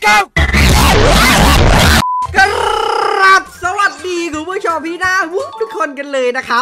ครับสวัสดีคุณผู้ชมพี่น้าทุกคนกันเลยนะครับ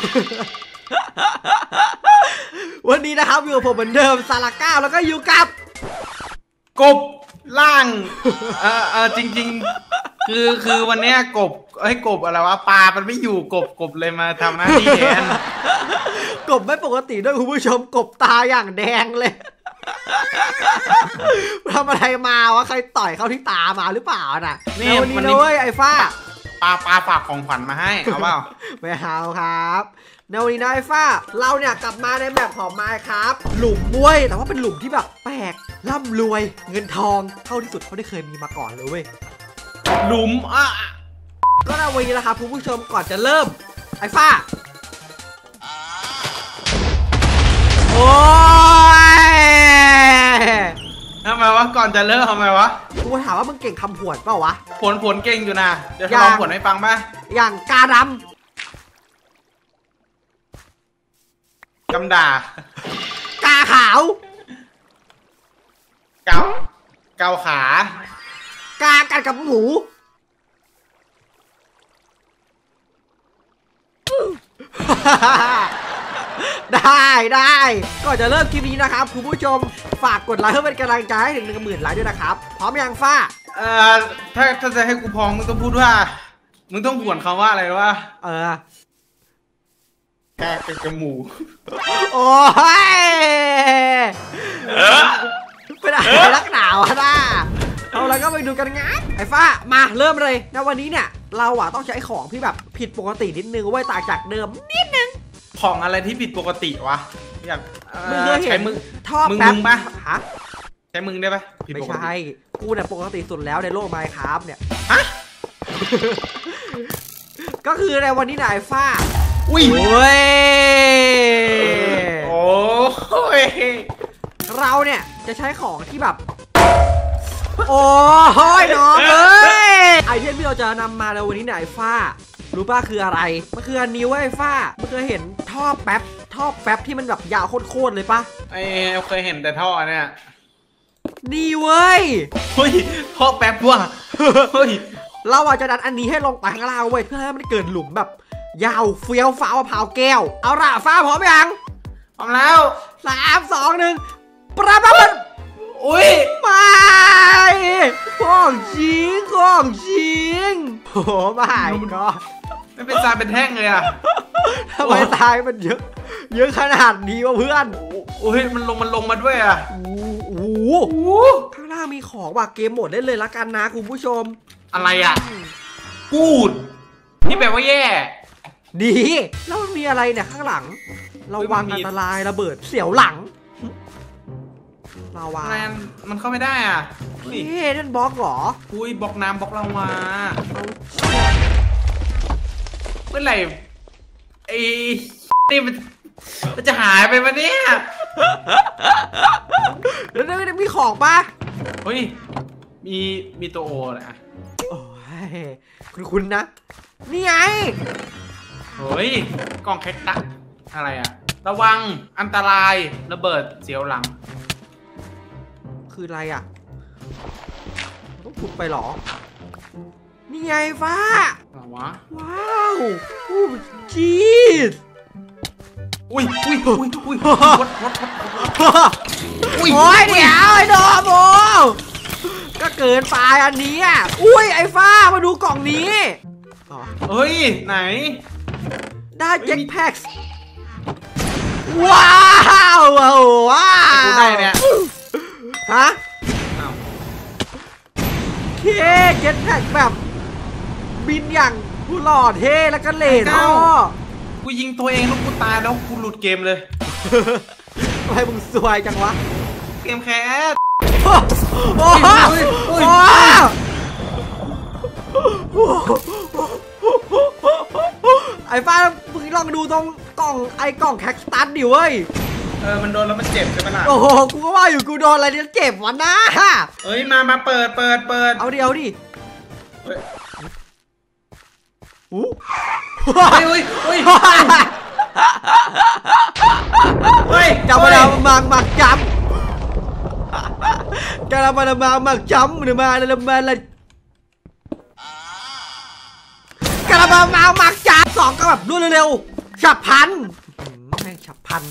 วันนี้นะครับอยู่กับผมเหมือนเดิมซาลาก้าแล้วก็อยู่กับกบล่างจริงๆคือวันนี้กบกบอะไรวะปลามันไม่อยู่กบเลยมาทำหน้าที่แทนกบไม่ปกติด้วยคุณผู้ชมกบตาอย่างแดงเลยทำอะไรมาวะใครต่อยเข้าที่ตามาหรือเปล่าน่ะนี่วันนี้นะเว้ยไอ้ฟ้าปลาฝากของขวัญมาให้เอาเปล่าไม่เอาครับในวันนี้นะไอ้ฟ้าเราเนี่ยกลับมาในแบบของไมค์ครับหลุมมวยแต่ว่าเป็นหลุมที่แบบแปลกร่ำรวยเงินทองเท่าที่สุดเขาได้เคยมีมาก่อนเลยเว้ยหลุมก็ในวันนี้นะครับคุณผู้ชมก่อนจะเริ่มไอ้ฟ้าโอ้ยทำไมวะก่อนจะเริ่มทำไมวะกูถามว่ามึงเก่งคำผวนเปล่าวะผลเก่งอยู่นะเดี๋ยวลองผลให้ฟังป่ะอย่างกาดำกำด่ากาขาวเกาขากากัดกับหมูได้ก่อนจะเริ่มคลิปนี้นะครับคุณผู้ชมฝากกดไลค์เพื่อเป็นกำลังใจให้ถึง 10,000 ไลค์ด้วยนะครับพร้อมยังฟ้าถ้าจะให้กูพองมึงต้องพูดว่ามึงต้องผวนคำว่าอะไรวะแกเป็นจมูกโอ้ยเป็นอะไรรักหนาวะน้าเอาแล้วก็ไปดูกันงั้นไอ้ฟ้ามาเริ่มเลยนะวันนี้เนี่ยเราต้องใช้ของที่แบบผิดปกตินิดนึงไว้ต่างจากเดิมนิดนึงของอะไรที่ผิดปกติวะอยากใช้มึงท่อแป๊บป่ะฮะใช้มึงได้ป่ะไม่ใช่กูเนี่ยปกติสุดแล้วในโลกไมค์ครับเนี่ยฮะก็คือในวันนี้นายฟ้าอุ้ยโอ้ยเราเนี่ยจะใช้ของที่แบบโอ้ยน้องเอ้ยไอเทมที่เราจะนำมาในวันนี้นายฟ้ารู้ป่ะคืออะไรมันคืออันนี้เว้ยฟ้ามันเคยเห็นท่อแป๊บที่มันแบบยาวโคตรเลยป่ะเคยเห็นแต่ท่อเนี่ยนี่เว้ยเฮ้ยท่อแป๊บว่ะเฮ้ยเราจะดันอันนี้ให้ลงไปข้างล่างเว้ยเพื่อให้มันเกิดหลุมแบบยาวเฟี้ยวฟ้าวเผาแก้วเอาล่ะฟ้าพร้อมยังพร้อมแล้ว 3 2 1ประมาณอุ้ยไม่ของจริงโอ้ไม่ก็ไม่เป็นทรายเป็นแท่งเลยอะทำไมทรายมันเยอะขนาดนี้วะเพื่อนโอ้ยมันลงมาด้วยอะโอ้ข้างล่างมีของว่ะเกมหมดได้เลยละกันนะคุณผู้ชมอะไรอะกูดนี่แปลว่าแย่ดีแล้วมันมีอะไรเนี่ยข้างหลังระวังอันตรายระเบิดเสียวหลังลาวามันเข้าไม่ได้อ่ะเฮ้ยนั่นบล็อกเหรออุ้ยบล็อกน้ำบล็อกลาวาเมื่อไหร่ไอ้นี่มันจะหายไปวันนี้แล้วนี่มีของป่ะเฮ้ยมีตัวโอนะโอ้ยคุณนะนี่ไงเฮ้ยกล่องแคคตัสอะไรอ่ะระวังอันตรายระเบิดเสียวหลังคืออะไรอ่ะต้องขุดไปหรอนี่ไงฟ้าว้าวจีสอุ้ยโอ้ยเดี๋ยวไอ้ดอมโอก็เกินไปอันนี้อ่ะอุ้ยไอ้ฟ้ามาดูกล่องนี้เฮ้ยไหนได้แจ็คแพ็กว้าวกูได้เนี่ยฮะเคเจ็ตแพ็กแบบบินอย่างผู้หล่อเท่แล้วก็เล่นกูยิงตัวเองแล้วกูตายแล้วกูหลุดเกมเลยทำไมมึงสวยจังวะเกมแคสไอ้ฟ้ามึงลองดูตรงกล่องแคคตัสดิเว้ยมันโดนแล้วมันเจ็บใช่ไหมล่ะโอ้โหกูก็ว่าอยู่กูโดนอะไรเนี่ยเจ็บวะนะเอ้ยมาเปิดเอาดิเฮ้ยจับมาแล้วมังจับกะละมาหมักจำหรือมาละมากะละมาหมักจำ2ก็แบบรวดเร็วฉับพลันแม่งฉับพลัน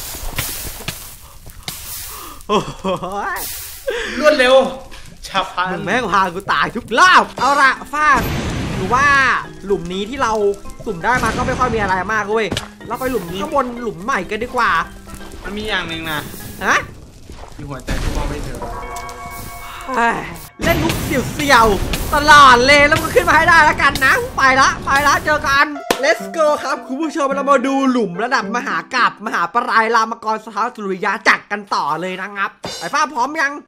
โอ้ยรวดเร็วฉับพลันแม่งพากูตายทุกรอบเอาละฟาดหรือว่าหลุมนี้ที่เราสุ่มได้มาก็ไม่ค่อยมีอะไรมากเว้ยเราไปหลุมข้างบนหลุมใหม่กันดีกว่ามันมีอย่างหนึ่งนะฮะมีหัวใจที่มองไม่เจอเล่นลุกเสี่ยวๆตลอดเลยแล้วก็ขึ้นมาให้ได้แล้วกันนะไปละเจอกัน let's go ครับคุณผู้ชมเรามาดูหลุมระดับมหากาพย์มหาปรายรามกรสถาสุริยาจักรกันต่อเลยนะครับไอ้ฟ้าพร้อมยัง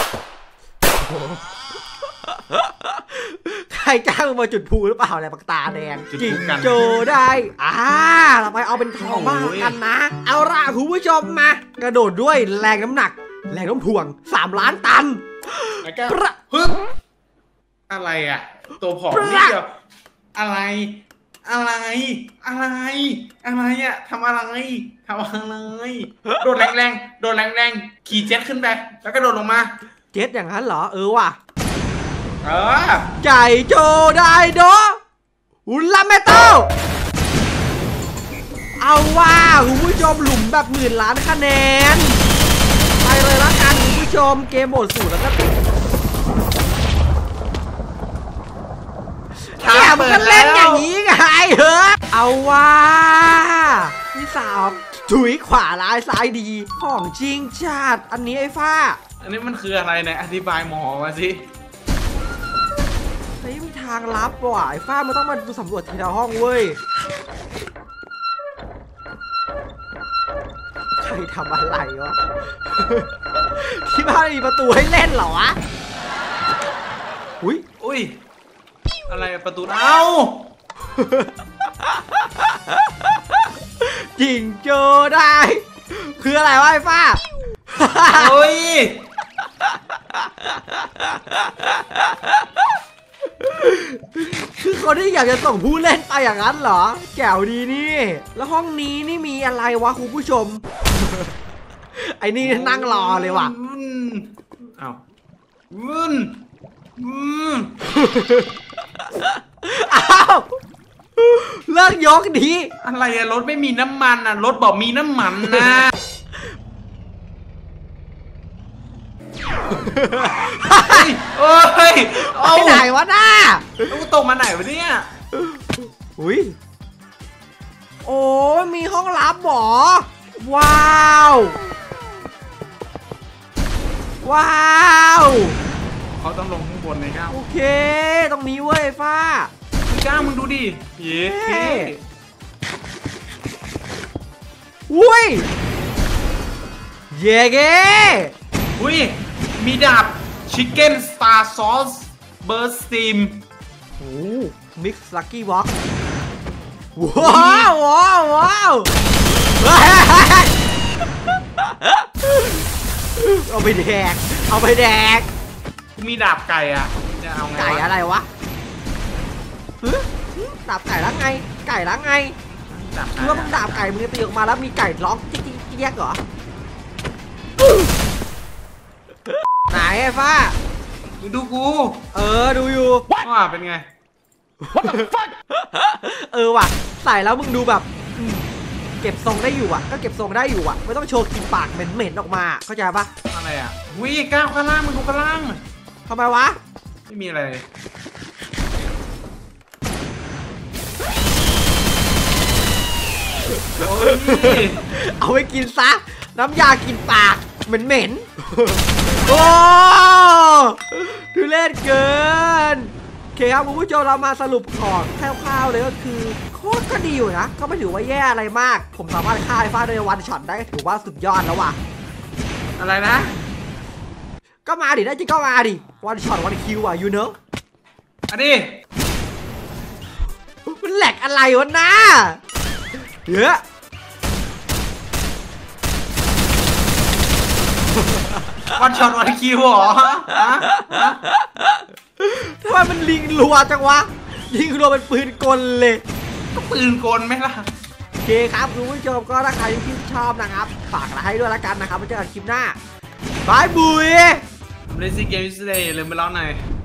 ใครจ้างมาจุดพูหรือเปล่าเนี่ยปากตาแดงจิงโจได้เราไปเอาเป็นทองบ้างกันนะเอาล่ะคุณผู้ชมมากระโดดด้วยแรงน้ำหนักแรงน้ำถ่วง3 ล้านตันประฮึบอะไรอ่ะตัวผอมนี่เดียวอะไรอ่ะทำอะไรโดดแรงขี่เจ็ตขึ้นไปแล้วก็โดดลงมาเจ็ตอย่างนั้นเหรอว่ะไก่โจได้โดอุลาเมโตเอาว่าคุณผู้ชมหลุมแบบ10,000 ล้านคะแนนไปเลยละกันคุณผู้ชมเกมโหมดสูตรแล้วก็แค่มันก็เล่นอย่างนี้ไงเหรอเอาว่าที่3ถุยขวาร้ายซ้ายดีของจริงจัดอันนี้ไอ้ฟ้าอันนี้มันคืออะไรเนี่ยอธิบายหมอมาสิไม่มีทางลับว่ะไอ้ฟ้ามันต้องมาดูสำรวจทีละห้องเว้ยใครทำอะไรวะที่บ้านมีประตูให้เล่นเหรอวะอุ้ยอะไรประตูเอ้าจิงโจได้คืออะไรวะไอ้ฟ้าโอ้ยคือคนที่อยากจะส่งผู้เล่นไปอย่างนั้นเหรอแจ๋วดีนี่แล้วห้องนี้นี่มีอะไรวะคุณผู้ชมไอ้นี่นั่งรอเลยว่ะอ้าวอ้าวเลิกยกดีอะไรอะรถไม่มีน้ำมันอะรถบอกมีน้ำมันนะโอ้ยไปไหนวะน้ากูตกมาไหนวะเนี่ยอุ้ยโอ้มีห้องลับหรอว้าวเขาต้องลงข้างบนเลยก้าวโอเคตรงนี้เว้ยฟ้าก้าวมึงดูดิเย้อุ้ยเย้เก้อุ้ยมีดาบชิคเก้นสตาร์ซอสเบิร์ดสตีมโอ้มิกซ์ลักกี้วอล์กว้าวเอาไปแดกมีดาบไก่อ่ะจะเอาไงไก่อะไรวะดาบไก่แล้วไงคือว่ามึงดาบไก่มึงตีออกมาแล้วมีไก่ร้องจิ๊กแยกเหรอไหนไอ้ฟ้าดูกูดูอยู่ว่าเป็นไงว่ะใส่แล้วมึงดูแบบเก็บทรงได้อยู่อ่ะก็เก็บทรงได้อยู่อ่ะไม่ต้องโชว์กินปากเหม็นออกมาเข้าใจปะอะไรอ่ะวิ่งก้าวข้างล่างมึงดูข้างล่างทำไมวะไม่มีอะไรเอาไปกินซะน้ำยากินปากเหม็นโอ้ทุเรศเกินโอเคครับคุณผู้ชมเรามาสรุปของคร่าวๆเลยก็คือโคตรก็ดีอยู่นะก็ไม่ถือว่าแย่อะไรมากผมสามารถฆ่าไอ้ฟ้าด้วยวันช็อตได้ถือว่าสุดยอดแล้วว่ะอะไรนะก็มาดิได้จริงก็มาดิวันช็อตวันคิวอ่ะยูเนอะอันนี้มันแหลกอะไรวะน้าเยอะวันช็อตวันคิวหรอทำไมมันลิงรัวจังวะลิงรัวเป็นปืนกลเลยก็ปืนกลไหมล่ะโอเคครับคุณผู้ชมก็ถ้าใครที่ชอบนะครับฝากไลค์ด้วยละกันนะครับไว้เจอกันคลิปหน้าบายบุย Lazy Game Today อย่าลืมไปร้องหน่อย